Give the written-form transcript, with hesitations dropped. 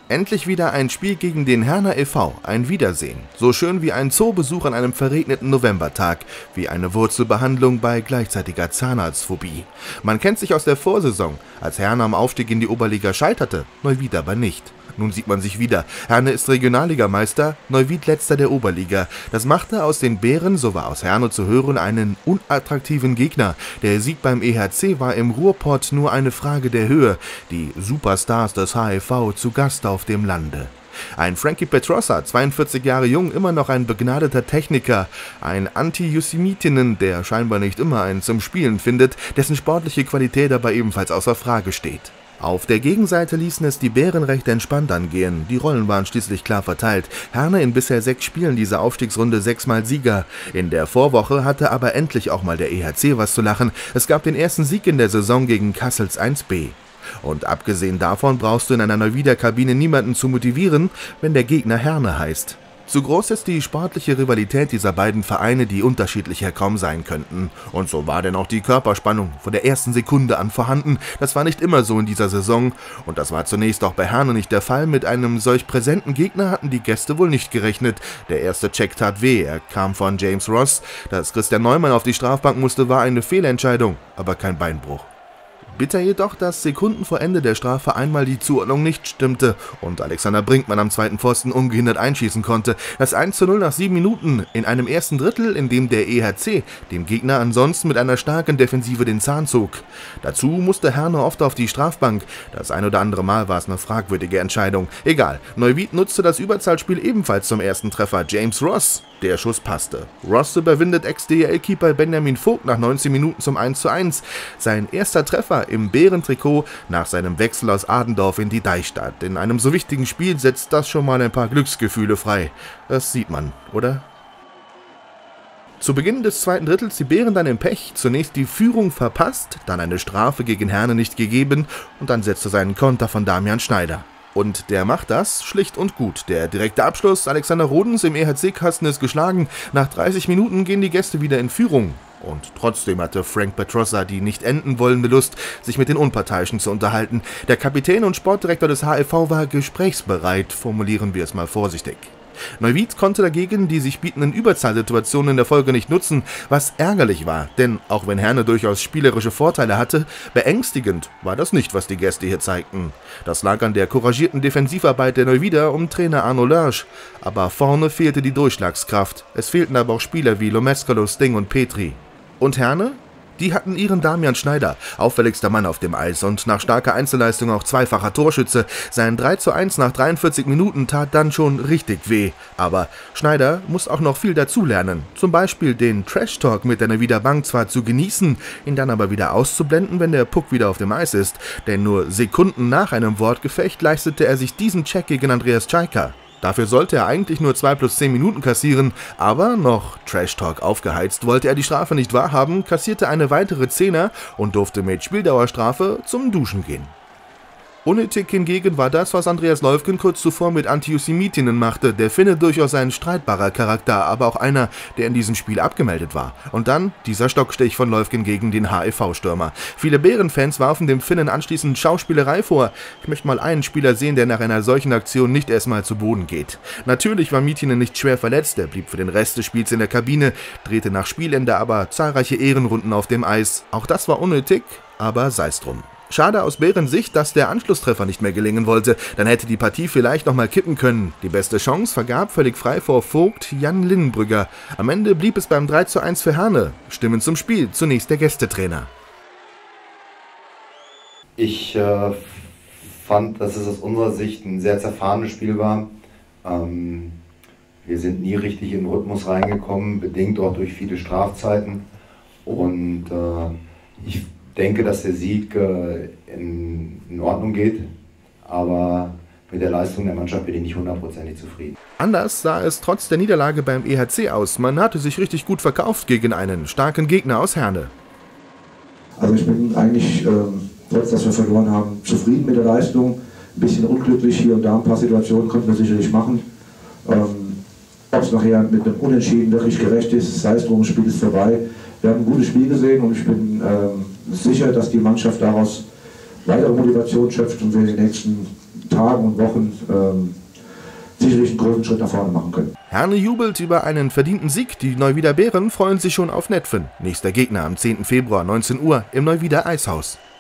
Endlich wieder ein Spiel gegen den Herner e.V., ein Wiedersehen. So schön wie ein Zoobesuch an einem verregneten Novembertag, wie eine Wurzelbehandlung bei gleichzeitiger Zahnarztphobie. Man kennt sich aus der Vorsaison, als Herner am Aufstieg in die Oberliga scheiterte, Neuwied aber nicht. Nun sieht man sich wieder. Herne ist Regionalligameister, Neuwied letzter der Oberliga. Das machte aus den Bären, so war aus Herne zu hören, einen unattraktiven Gegner. Der Sieg beim EHC war im Ruhrpott nur eine Frage der Höhe. Die Superstars des HEV zu Gast auf dem Lande. Ein Frankie Petrossa, 42 Jahre jung, immer noch ein begnadeter Techniker, ein Anti-Yosemitinnen, der scheinbar nicht immer einen zum Spielen findet, dessen sportliche Qualität aber ebenfalls außer Frage steht. Auf der Gegenseite ließen es die Bären recht entspannt angehen, die Rollen waren schließlich klar verteilt. Herne in bisher 6 Spielen dieser Aufstiegsrunde 6-mal Sieger. In der Vorwoche hatte aber endlich auch mal der EHC was zu lachen, es gab den ersten Sieg in der Saison gegen Kassels 1B. Und abgesehen davon brauchst du in einer Neuwieder Kabine niemanden zu motivieren, wenn der Gegner Herne heißt. Zu groß ist die sportliche Rivalität dieser beiden Vereine, die unterschiedlicher kaum sein könnten. Und so war denn auch die Körperspannung von der ersten Sekunde an vorhanden. Das war nicht immer so in dieser Saison. Und das war zunächst auch bei Herne nicht der Fall. Mit einem solch präsenten Gegner hatten die Gäste wohl nicht gerechnet. Der erste Check tat weh. Er kam von James Ross. Dass Christian Neumann auf die Strafbank musste, war eine Fehlentscheidung, aber kein Beinbruch. Bitter jedoch, dass Sekunden vor Ende der Strafe einmal die Zuordnung nicht stimmte und Alexander Brinkmann am zweiten Pfosten ungehindert einschießen konnte. Das 1:0 nach 7 Minuten in einem ersten Drittel, in dem der EHC dem Gegner ansonsten mit einer starken Defensive den Zahn zog. Dazu musste Herne oft auf die Strafbank. Das ein oder andere Mal war es eine fragwürdige Entscheidung. Egal, Neuwied nutzte das Überzahlspiel ebenfalls zum ersten Treffer. James Ross. Der Schuss passte. Ross überwindet Ex-DEL-Keeper Benjamin Vogt nach 19 Minuten zum 1:1. Sein erster Treffer im Bärentrikot nach seinem Wechsel aus Adendorf in die Deichstadt. In einem so wichtigen Spiel setzt das schon mal ein paar Glücksgefühle frei. Das sieht man, oder? Zu Beginn des zweiten Drittels die Bären dann im Pech. Zunächst die Führung verpasst, dann eine Strafe gegen Herne nicht gegeben und dann setzte seinen Konter von Damian Schneider. Und der macht das schlicht und gut. Der direkte Abschluss Alexander Rodens im EHC-Kasten ist geschlagen. Nach 30 Minuten gehen die Gäste wieder in Führung. Und trotzdem hatte Frank Petrossa die nicht enden wollende Lust, sich mit den Unparteiischen zu unterhalten. Der Kapitän und Sportdirektor des HEV war gesprächsbereit, formulieren wir es mal vorsichtig. Neuwied konnte dagegen die sich bietenden Überzahlsituationen in der Folge nicht nutzen, was ärgerlich war, denn auch wenn Herne durchaus spielerische Vorteile hatte, beängstigend war das nicht, was die Gäste hier zeigten. Das lag an der couragierten Defensivarbeit der Neuwieder um Trainer Arno Lörsch, aber vorne fehlte die Durchschlagskraft, es fehlten aber auch Spieler wie Lomescolo, Sting und Petri. Und Herne? Die hatten ihren Damian Schneider, auffälligster Mann auf dem Eis und nach starker Einzelleistung auch zweifacher Torschütze. Sein 3:1 nach 43 Minuten tat dann schon richtig weh. Aber Schneider muss auch noch viel dazulernen. Zum Beispiel den Trash-Talk mit der Neuwieder Bank zwar zu genießen, ihn dann aber wieder auszublenden, wenn der Puck wieder auf dem Eis ist. Denn nur Sekunden nach einem Wortgefecht leistete er sich diesen Check gegen Andreas Czajka. Dafür sollte er eigentlich nur 2 + 10 Minuten kassieren, aber noch Trash-Talk aufgeheizt, wollte er die Strafe nicht wahrhaben, kassierte eine weitere 10er und durfte mit Spieldauerstrafe zum Duschen gehen. Unnötig hingegen war das, was Andreas Löfgen kurz zuvor mit Anti-Yosemitinnen machte. Der Finne durchaus ein streitbarer Charakter, aber auch einer, der in diesem Spiel abgemeldet war. Und dann dieser Stockstich von Löfgen gegen den HEV-Stürmer. Viele Bärenfans warfen dem Finnen anschließend Schauspielerei vor. Ich möchte mal einen Spieler sehen, der nach einer solchen Aktion nicht erstmal zu Boden geht. Natürlich war Mietinen nicht schwer verletzt, er blieb für den Rest des Spiels in der Kabine, drehte nach Spielende aber zahlreiche Ehrenrunden auf dem Eis. Auch das war unnötig, aber sei's drum. Schade aus Bärens Sicht, dass der Anschlusstreffer nicht mehr gelingen wollte, dann hätte die Partie vielleicht nochmal kippen können. Die beste Chance vergab völlig frei vor Vogt Jan Linnenbrügger. Am Ende blieb es beim 3:1 für Herne. Stimmen zum Spiel, zunächst der Gästetrainer. Ich fand, dass es aus unserer Sicht ein sehr zerfahrenes Spiel war. Wir sind nie richtig in den Rhythmus reingekommen, bedingt auch durch viele Strafzeiten. Und ich denke, dass der Sieg in Ordnung geht, aber mit der Leistung der Mannschaft bin ich nicht 100%ig zufrieden. Anders sah es trotz der Niederlage beim EHC aus. Man hatte sich richtig gut verkauft gegen einen starken Gegner aus Herne. Also ich bin eigentlich, trotz dass wir verloren haben, zufrieden mit der Leistung. Ein bisschen unglücklich hier und da, ein paar Situationen konnten wir sicherlich machen. Ob es nachher mit einem Unentschieden wirklich gerecht ist, sei es drum, das Spiel ist vorbei. Wir haben ein gutes Spiel gesehen und ich bin sicher, dass die Mannschaft daraus weitere Motivation schöpft und wir die nächsten Tagen und Wochen sicherlich einen großen Schritt nach vorne machen können. Herne jubelt über einen verdienten Sieg. Die Neuwieder Bären freuen sich schon auf Netphen. Nächster Gegner am 10. Februar 19 Uhr im Neuwieder Eishaus.